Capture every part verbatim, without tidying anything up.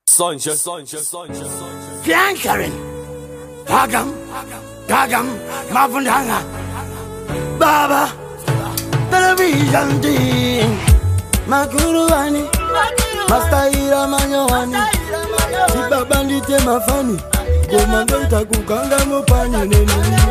Sanchez, Sanchez, Sanchez, Sanchez. Fiancarin, Hagam, Gagam, Mavundanga, Baba, television team, Makuruani, Mastaira Manyawani, Siba Bandite Mafani, Gomandota Kukanga Mopani,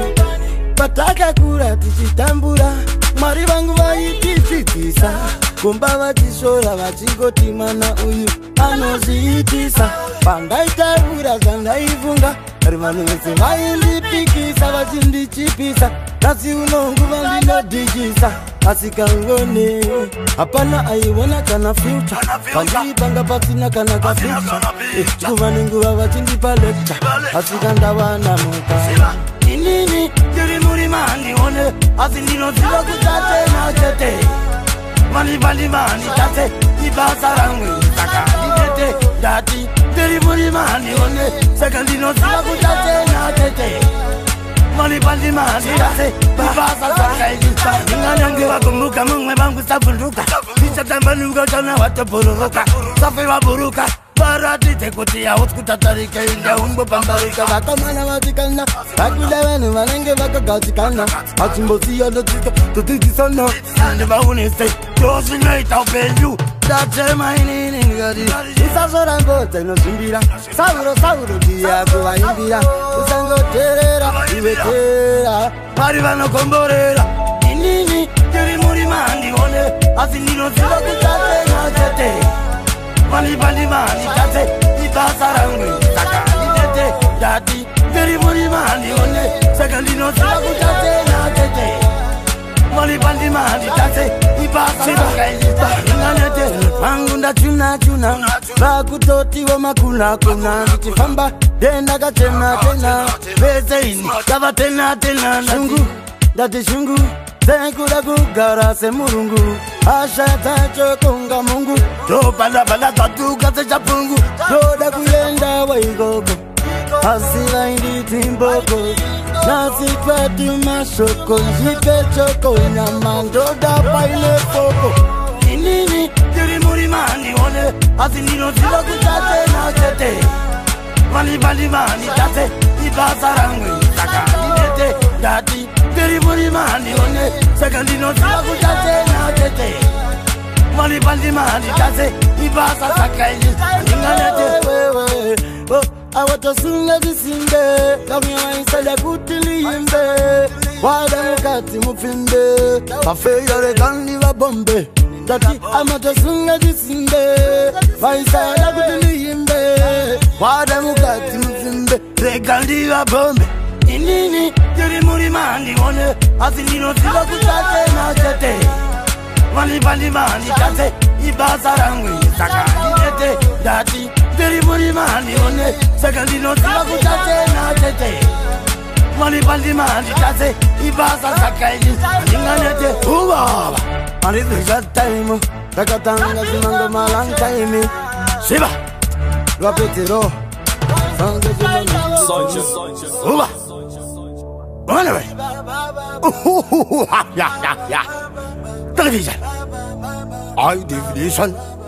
Pataka Kura Tichitambura, Maribangu Vaitisa, Kumbawa Tishora, Vachiko Timana Uyu, Anozitisa, Pandaita Ura Zandaifunga, Rimanusi Vaili Pikisa, Vachindi Chipisa, Nasi Unongu Valino Digisa, Asikangone, Apana Aiwana Kana Future, Pandi Panga Patina Kana Future, Kuvaningu Vachindi Paleta, Asikandawana Muka. Nini, Juri Murimani, one, Asinino Tilakutate, Nachete, Mani Balimani, Tate, Ibasarangu, Saka, Nite, Dati, Juri Murimani, one, Secondino Tilakutate, Nachete, Mani Balimani, Tate, Ibasaka, Ninanga Kumuka, Munga, Saburuka, Nisatabanuga, Jana, Wataburuka, Safiwa Buruka. Parati tekutia utkutatarica inda umbo pambarika vakamana vatikana vakudavanu vanenge vakagatikana achimbosiya ndotika totitisana ande vaunese tosvinoita upenyu datemainini isazorambodza inozvimbira sauro sauro ndiya kuvaimbira usangoteerera ivetera vari vanokomborera inini tiri murima ndione asi ndinoziva kutatena chete Mani bani mani tate, ibasarangu, saka, nite, dati, very mani mani one, secondino sagu tate na tete. Mani bani mani tate, ibasarangu, inanete, mangunda tuna tuna, bakutoti wa makuna kuna, nitifamba, dena gatena tena, bezeini, kava tena tena, shungu, dati shungu. Senkura kugara se murungu Asha tacho konga mungu Do bala bala tatu kase chapungu Do da kuyenda wa igogo Asila indi timboko Nasi kwati mashoko Jipe choko Nyamando da paile foko Inini Jiri murimani one Asinino sila kutate na chete Mani bali mani tate Ibasarangu Saka Nite Dati Very money man, one secondino sagu tate na tete. Money bandi man, tate. Ibasa sakai, inganete wewe. Oh, I want to sing like this in there. Come here and say the good to limbe. Wada mukati mufinde. Cafe yore kandi wa bombe. Dati, I want to sing like this in there. Why say the good to limbe? Wada mukati mufinde. Rekandi wa bombe. Inini, Jiri Murimani, one, Asinino Siva Kutate, Nachete, Mani Bani Mani, Tate, Ibasarangu, Saka, Nite, Dati, Jiri Murimani, one, Secondino Siva Kutate, Nachete, Mani Bani Mani, Tate, Ibasa Saka, Inganete, Uva, Mani Vijat Time, Takatanga, Simango Malang Time, Shiva, Rapetiro, Sanchez, Sanchez, Uva. Anyway, yeah, yeah, yeah. Television, high definition.